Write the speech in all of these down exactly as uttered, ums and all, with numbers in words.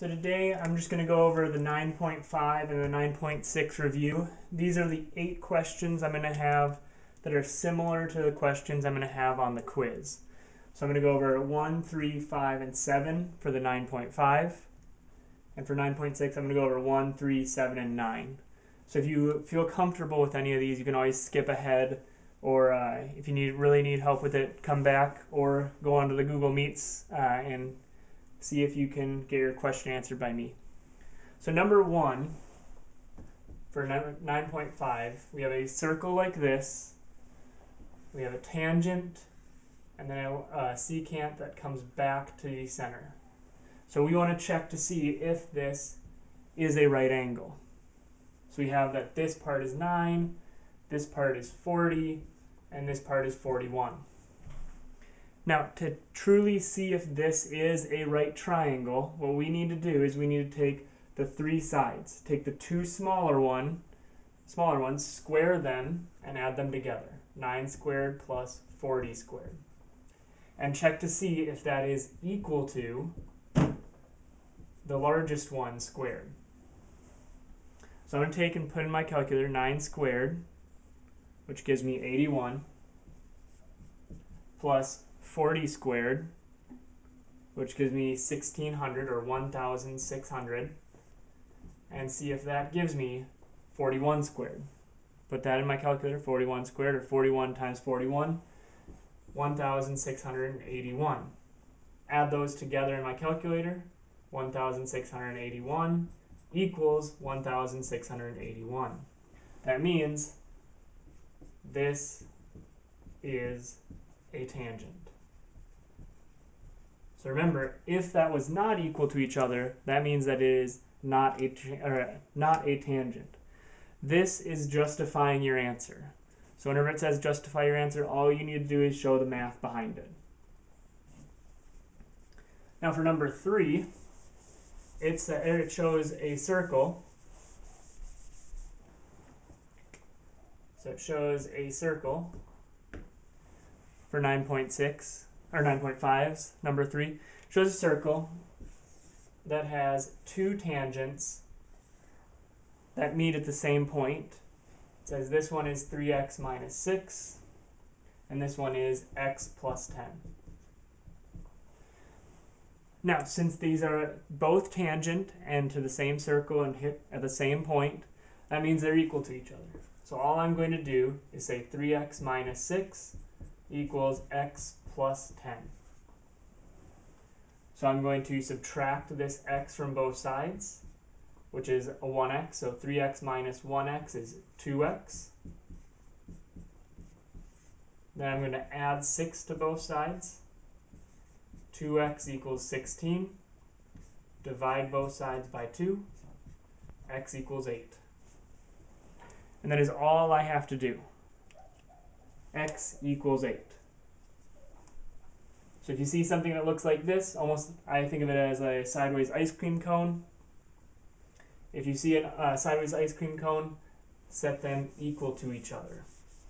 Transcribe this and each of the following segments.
So today I'm just going to go over the nine point five and the nine point six review. These are the eight questions I'm going to have that are similar to the questions I'm going to have on the quiz. So I'm going to go over one, three, five, and seven for the nine point five. And for nine point six, I'm going to go over one, three, seven, and nine. So if you feel comfortable with any of these, you can always skip ahead, or uh, if you need really need help with it, come back or go onto the Google Meets uh, and see if you can get your question answered by me. So number one, for nine point five, we have a circle like this, we have a tangent, and then a, a secant that comes back to the center. So we want to check to see if this is a right angle. So we have that this part is nine, this part is forty, and this part is forty-one. Now, to truly see if this is a right triangle, what we need to do is we need to take the three sides. Take the two smaller one, smaller ones, square them, and add them together. nine squared plus forty squared. And check to see if that is equal to the largest one squared. So I'm going to take and put in my calculator nine squared, which gives me eighty-one, plus forty squared, which gives me sixteen hundred or one thousand six hundred, and see if that gives me forty-one squared. Put that in my calculator, forty-one squared, or forty-one times forty-one, one thousand six hundred eighty-one. Add those together in my calculator, one thousand six hundred eighty-one equals one thousand six hundred eighty-one. That means this is a tangent. So remember, if that was not equal to each other, that means that it is not a, or not a tangent. This is justifying your answer. So whenever it says justify your answer, all you need to do is show the math behind it. Now for number three, it's a, it shows a circle. So it shows a circle for nine point six, or nine point five's number three. Shows a circle that has two tangents that meet at the same point. It says this one is three x minus six, and this one is x plus ten. Now, since these are both tangent and to the same circle and hit at the same point, that means they're equal to each other. So all I'm going to do is say three x minus six equals x plus ten. So I'm going to subtract this x from both sides, which is a one x. So three x minus one x is two x. Then I'm going to add six to both sides. two x equals sixteen. Divide both sides by two. X equals eight. And that is all I have to do. X equals eight. So if you see something that looks like this, almost I think of it as a sideways ice cream cone. If you see a uh, sideways ice cream cone, set them equal to each other.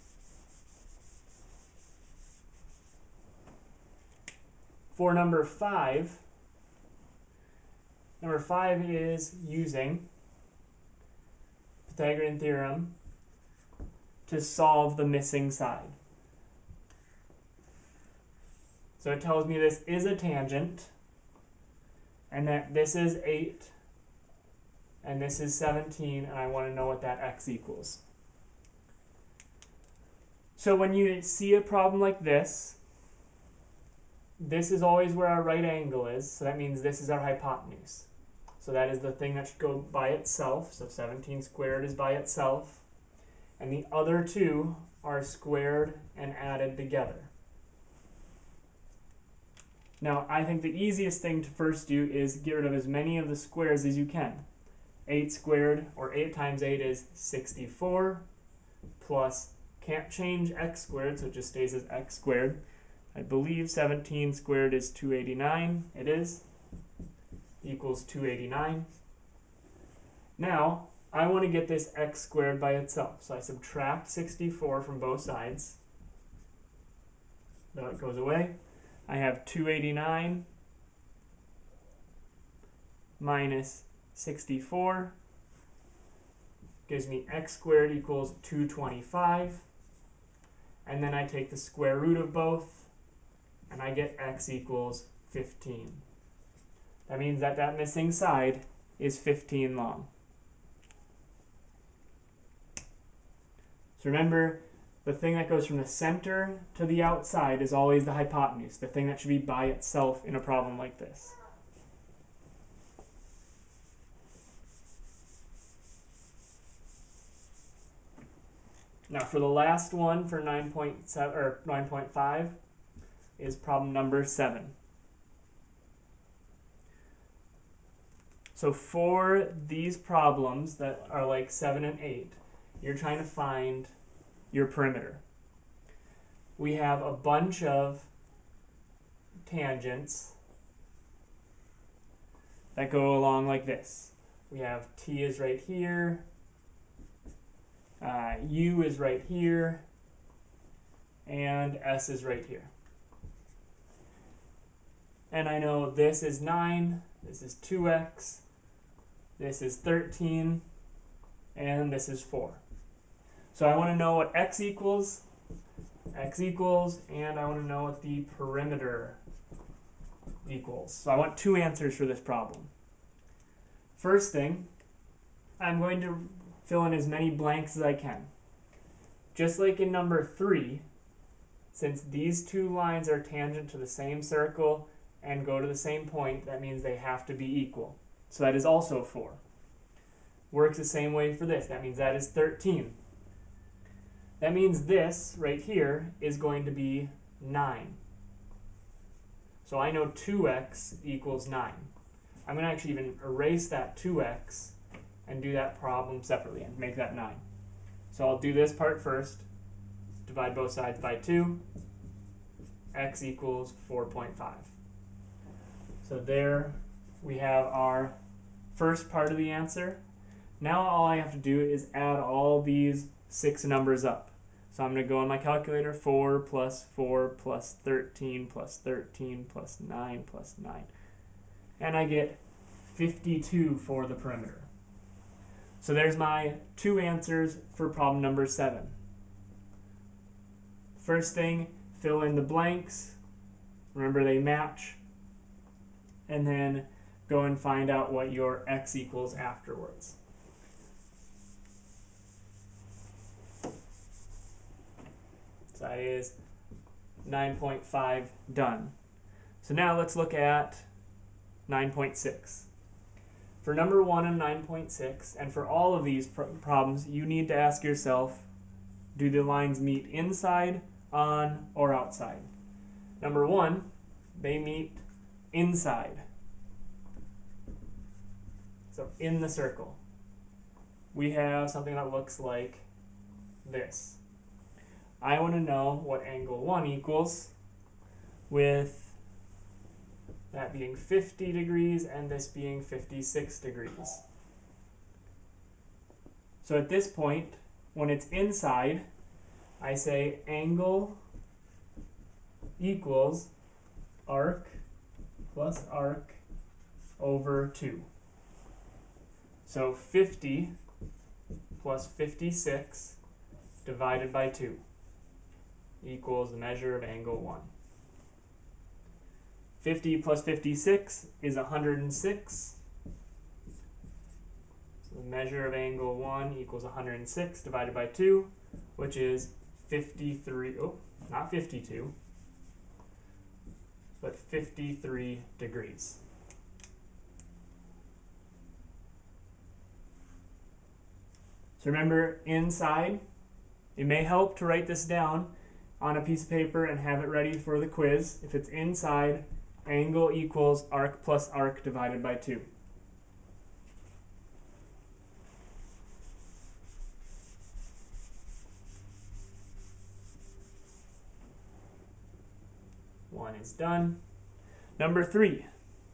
For number five, number five is using Pythagorean theorem to solve the missing side. So it tells me this is a tangent, and that this is eight, and this is seventeen, and I want to know what that x equals. So when you see a problem like this, this is always where our right angle is, so that means this is our hypotenuse. So that is the thing that should go by itself, so seventeen squared is by itself, and the other two are squared and added together. Now, I think the easiest thing to first do is get rid of as many of the squares as you can. eight squared, or eight times eight is sixty-four, plus, can't change x squared, so it just stays as x squared. I believe seventeen squared is two hundred eighty-nine. It is. Equals two hundred eighty-nine. Now, I want to get this x squared by itself. So I subtract sixty-four from both sides. Though it goes away. I have two hundred eighty-nine minus sixty-four gives me x squared equals two hundred twenty-five. And then I take the square root of both, and I get x equals fifteen. That means that that missing side is fifteen long. So remember, the thing that goes from the center to the outside is always the hypotenuse, the thing that should be by itself in a problem like this. Now for the last one for nine point seven or nine point five is problem number seven. So for these problems that are like seven and eight, you're trying to find your perimeter. We have a bunch of tangents that go along like this. We have T is right here, uh, U is right here, and S is right here. And I know this is nine, this is two x, this is thirteen, and this is four. So I want to know what x equals, x equals, and I want to know what the perimeter equals. So I want two answers for this problem. First thing, I'm going to fill in as many blanks as I can. Just like in number three, since these two lines are tangent to the same circle and go to the same point, that means they have to be equal. So that is also four. Works the same way for this. That means that is thirteen. That means this right here is going to be nine. So I know two x equals nine. I'm going to actually even erase that two x and do that problem separately and make that nine. So I'll do this part first. Divide both sides by two. X equals four point five. So there we have our first part of the answer. Now all I have to do is add all these six numbers up. So I'm going to go on my calculator, four plus four plus thirteen plus thirteen plus nine plus nine. And I get fifty-two for the perimeter. So there's my two answers for problem number seven. First thing, fill in the blanks. Remember they match. And then go and find out what your x equals afterwards. So that is nine point five done. So now let's look at nine point six. For number one and nine point six, and for all of these pr problems, you need to ask yourself, do the lines meet inside, on, or outside? Number one, they meet inside. So in the circle, we have something that looks like this. I want to know what angle one equals, with that being fifty degrees and this being fifty-six degrees. So at this point, when it's inside, I say angle equals arc plus arc over two. So fifty plus fifty-six divided by two equals the measure of angle one. fifty plus fifty-six is one hundred six. So the measure of angle one equals one hundred six divided by two, which is fifty-three, oh, not fifty-two, but fifty-three degrees. So remember, inside, it may help to write this down on a piece of paper and have it ready for the quiz. If it's inside, angle equals arc plus arc divided by two. One is done. Number three.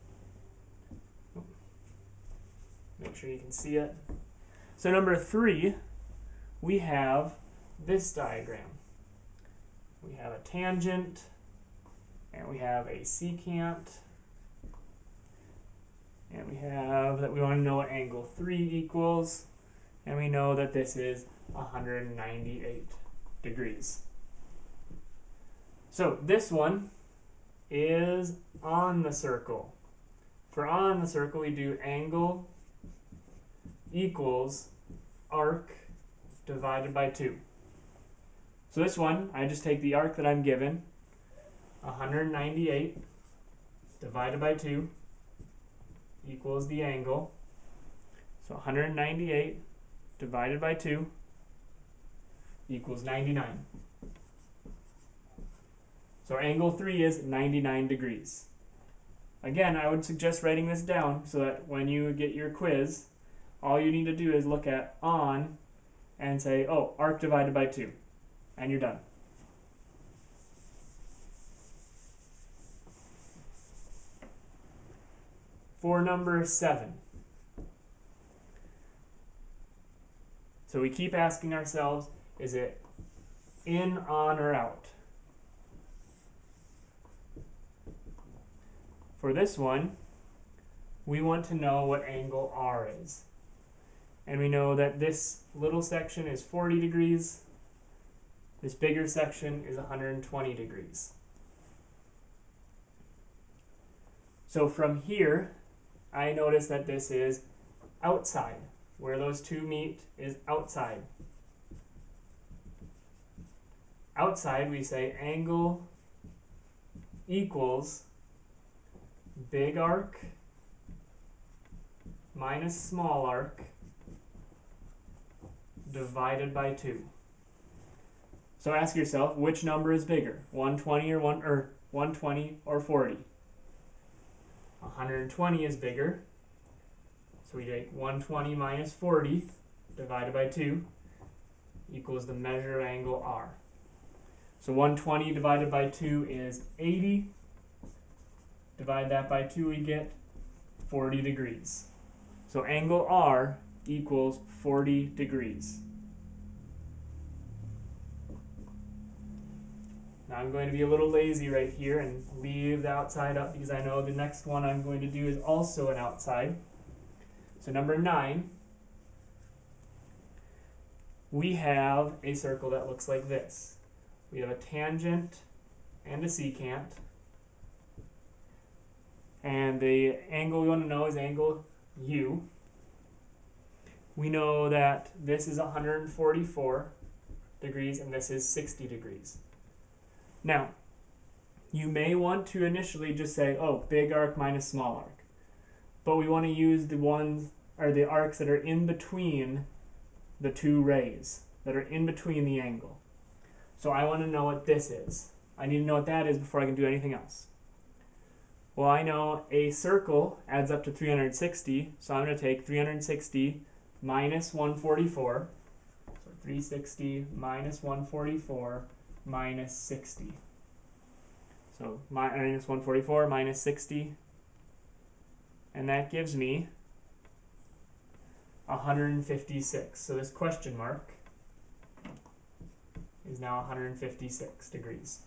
Make sure you can see it. So number three, we have this diagram. We have a tangent, and we have a secant, and we have have that we want to know what angle three equals, and we know that this is one hundred ninety-eight degrees. So this one is on the circle. For on the circle, we do angle equals arc divided by two. So this one, I just take the arc that I'm given, one hundred ninety-eight divided by two equals the angle. So one hundred ninety-eight divided by two equals ninety-nine. So angle three is ninety-nine degrees. Again, I would suggest writing this down so that when you get your quiz, all you need to do is look at on and say, oh, arc divided by two, and you're done. For number seven, so we keep asking ourselves, is it in, on, or out? For this one, we want to know what angle R is. And we know that this little section is forty degrees, this bigger section is one hundred twenty degrees. So from here, I notice that this is outside. Where those two meet is outside. Outside, we say angle equals big arc minus small arc divided by two. So ask yourself, which number is bigger, one twenty or one or one twenty or forty? one hundred twenty is bigger, so we take one hundred twenty minus forty divided by two equals the measure of angle R. So one hundred twenty divided by two is eighty. Divide that by two, we get forty degrees. So angle R equals forty degrees. Now I'm going to be a little lazy right here and leave the outside up because I know the next one I'm going to do is also an outside. So number nine, we have a circle that looks like this. We have a tangent and a secant. And the angle we want to know is angle U. We know that this is one hundred forty-four degrees and this is sixty degrees. Now, you may want to initially just say, oh, big arc minus small arc. But we want to use the ones, or the arcs that are in between the two rays, that are in between the angle. So I want to know what this is. I need to know what that is before I can do anything else. Well, I know a circle adds up to three hundred sixty, so I'm going to take three hundred sixty minus one hundred forty-four. So three hundred sixty minus one hundred forty-four minus sixty. So minus one hundred forty-four minus sixty, and that gives me one hundred fifty-six. So this question mark is now one hundred fifty-six degrees.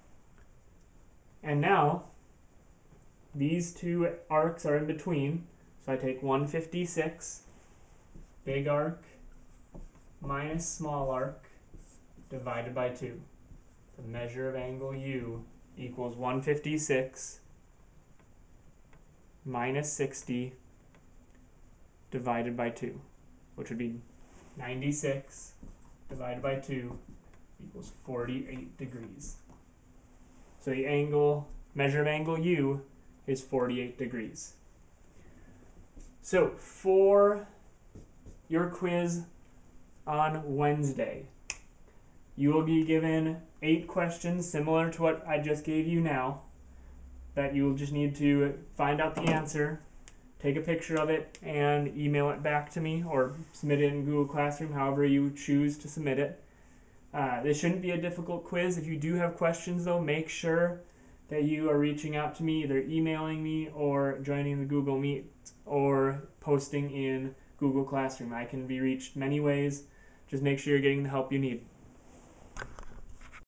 And now, these two arcs are in between, so I take one hundred fifty-six, big arc, minus small arc, divided by two. The measure of angle U equals one hundred fifty-six minus sixty divided by two, which would be ninety-six divided by two equals forty-eight degrees. So the angle, measure of angle U is forty-eight degrees. So for your quiz on Wednesday, you will be given eight questions similar to what I just gave you now, that you will just need to find out the answer, take a picture of it, and email it back to me, or submit it in Google Classroom, however you choose to submit it. Uh, this shouldn't be a difficult quiz. If you do have questions, though, make sure that you are reaching out to me, either emailing me or joining the Google Meet or posting in Google Classroom. I can be reached many ways. Just make sure you're getting the help you need.